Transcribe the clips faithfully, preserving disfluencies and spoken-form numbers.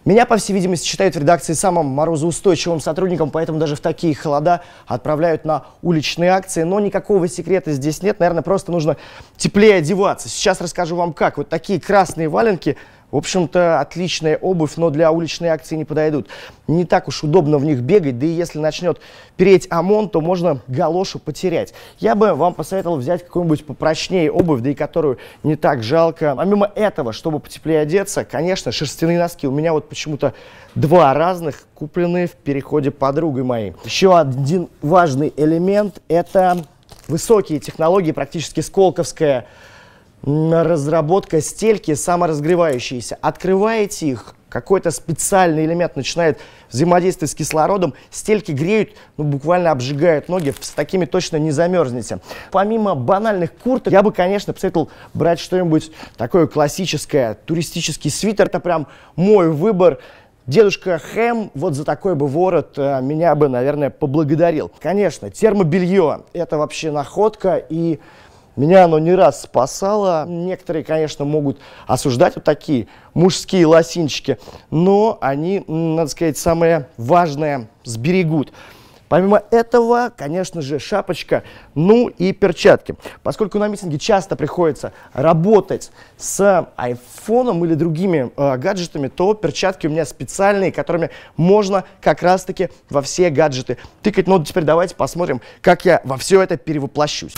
Меня, по всей видимости, считают в редакции самым морозоустойчивым сотрудником, поэтому даже в такие холода отправляют на уличные акции. Но никакого секрета здесь нет, наверное, просто нужно теплее одеваться. Сейчас расскажу вам как. Вот такие красные валенки, в общем-то, отличная обувь, но для уличной акции не подойдут. Не так уж удобно в них бегать, да и если начнет переть ОМОН, то можно галошу потерять. Я бы вам посоветовал взять какую-нибудь попрочнее обувь, да и которую не так жалко. Помимо этого, чтобы потеплее одеться, конечно, шерстяные носки. У меня вот почему-то два разных, купленные в переходе подругой моей. Еще один важный элемент – это высокие технологии, практически сколковская разработка стельки саморазгревающиеся. Открываете их, какой-то специальный элемент начинает взаимодействовать с кислородом, стельки греют, ну, буквально обжигают ноги, с такими точно не замерзнете. Помимо банальных курток, я бы, конечно, посоветовал брать что-нибудь такое классическое, туристический свитер. Это прям мой выбор. Дедушка Хэм вот за такой бы ворот э, меня бы, наверное, поблагодарил. Конечно, термобелье – это вообще находка, и меня оно не раз спасало. Некоторые, конечно, могут осуждать вот такие мужские лосинчики, но они, надо сказать, самое важное сберегут. Помимо этого, конечно же, шапочка, ну и перчатки. Поскольку на митинге часто приходится работать с айфоном или другими э, гаджетами, то перчатки у меня специальные, которыми можно как раз-таки во все гаджеты тыкать. Ну, теперь давайте посмотрим, как я во все это перевоплощусь.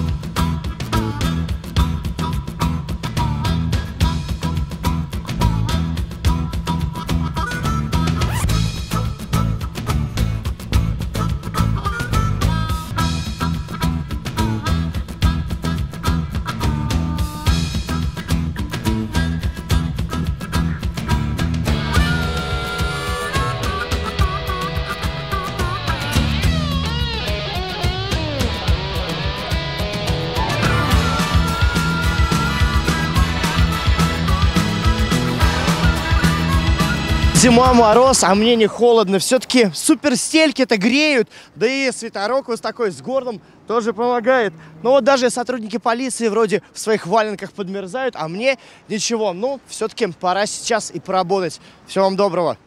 Зима, мороз, а мне не холодно. Все-таки суперстельки-то греют. Да и свитерок вот такой с горлом тоже помогает. Но вот даже сотрудники полиции вроде в своих валенках подмерзают, а мне ничего. Ну, все-таки пора сейчас и поработать. Всего вам доброго.